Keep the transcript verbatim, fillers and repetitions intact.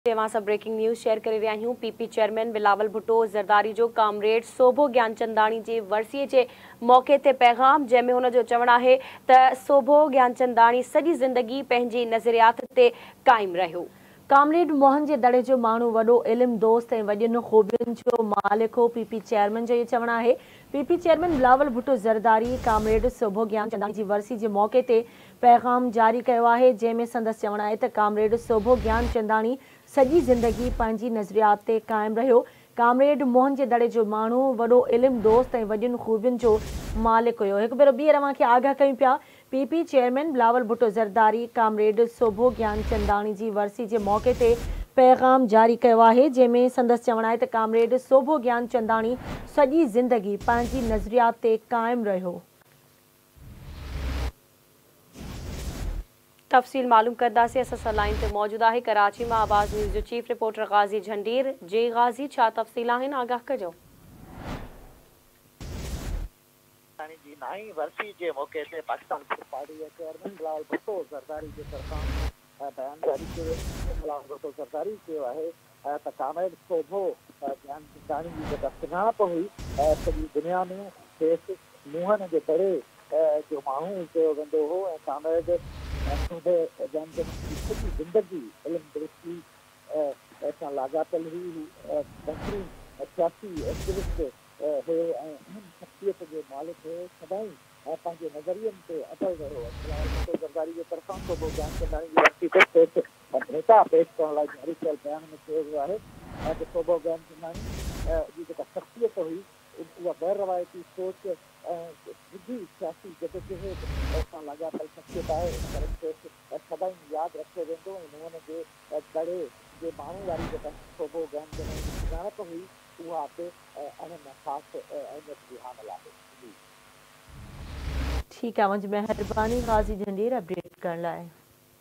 सब breaking news share करे रहिया आहियूं। पीपी चेयरमैन बिलावल भुट्टो ज़रदारी जो कामरेड सोभो ज्ञानचंदानी जे वर्सीअ जे मौक़े ते पैगाम, जंहिंमें हुन जो चवणु आहे त सोभो ज्ञानचंदानी सॼी ज़िंदगी पंहिंजी नज़रियात ते क़ाइमु रहियो। कामरेड मोहन जे दड़े जो माण्हू, वॾो इल्म, दोस्त ऐं वॾियुनि ख़ूबियुनि जो मालिक हो। पीपी चेयरमैन जो इहो चवणु आहे। PP chairman Bilawal Bhutto Zardari comrade Sobho Gyanchandani जी वर्सी जे मौक़े ते पैगाम जारी कयो आहे, जंहिंमें संदसि चवणु आहे त कामरेड सोभो ज्ञानचंदानी सॼी ज़िंदगी पंहिंजी नज़रियात ते क़ाइमु रहियो। कामरेड मोहन जे दड़े जो माण्हू, वॾो इल्म, दोस्त ऐं वॾियुनि ख़ूबियुनि जो मालिक हुयो। हिकु भेरो ॿीहर अव्हांखे आगाह कयूं पिया। PP chairman Bilawal Bhutto Zardari comrade Sobho Gyanchandani जी वर्सी जे मौक़े ते पैगाम जारी कयो आहे, जंहिंमें संदसि चवणु आहे त कामरेड सोभो ज्ञानचंदानी सॼी ज़िंदगी पंहिंजी नज़रियात ते क़ाइमु रहियो। तफ़सील मालूम करदासीं। असां सां लाइन ते मौजूद आहे कराची मां आवाज़ न्यूज़ जो चीफ रिपोर्टर गाज़ी झंडीर। जे गाज़ी, छा तफ़सील आहिनि, आगाह कजो। जी नाई वर्सी जे मौक़े ते पाकिस्तान पार्टी जे चेयरमैन बिलावल भुट्टो ज़रदारी जे तरफ़ां बयान जारी कयो। बिलावल भुट्टो ज़रदारी चयो आहे त कामरेड सोभो ज्ञानचंदानी जी जेका सुञाणप हुई सॼी दुनिया में खेसि मोहन जे दड़े जो माण्हू चयो वेंदो हो ऐं कामरेड सोभो ज्ञानचंदानी जी सॼी ज़िंदगी इल्म दृष्टि सां लाॻापियल हुई। बहितरीन सियासी एक्टिविस्ट हो ऐं अहम शख़्सियत जो मालिक हो। सदाईं पंहिंजे नज़रियनि ते अटल रहियो। बिलावल भुट्टो ज़रदारी जे तरफ़ां सोभो ज्ञानचंदानी जी वर्सी ते पेश भेटा पेश करण लाइ जारी कयल बयान में चयो वियो आहे त सोभो ज्ञानचंदानी जी जेका शख़्सियत हुई उहा गैर रवायती सोच ऐं सिधी सियासी जदोजहद सां लाॻापियल शख़्सियत आहे। इन करे खेसि सदाईं यादि रखियो वेंदो ऐं मोहन जे दड़े जे माण्हू वारी जेका सोभो ज्ञानचंदानी जी सुञाणप हुई उहा ते अहम ख़ासि अहमियत जी हामिल आहे। ठीकु आहे, मुंहिंजी महिरबानी गाज़ी झंडीर अपडेट करण लाइ।